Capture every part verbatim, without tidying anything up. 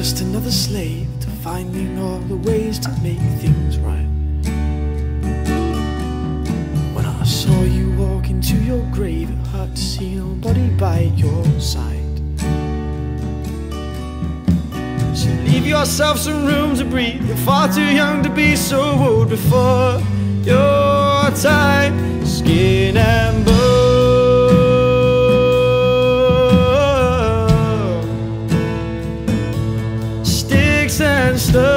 just another slave to finding all the ways to make things right. When I saw you walk into your grave, it hurt to see nobody by your side. So leave yourself some room to breathe. You're far too young to be so old before your time. Skin and bone, sticks and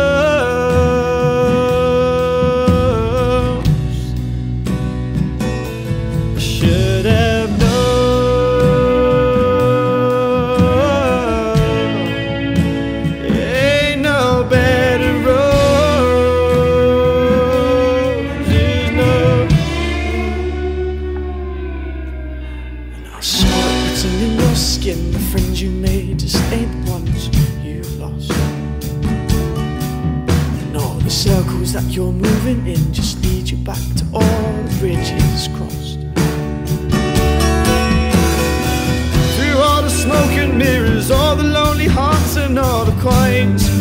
stones. I should have known. Ain't no better roses, no. And I saw it written in your skin. The friends you made just ain't the ones you've lost. The circles that you're moving in just lead you back to all the bridges crossed. Through all the smoke and mirrors, all the lonely hearts and all the coins,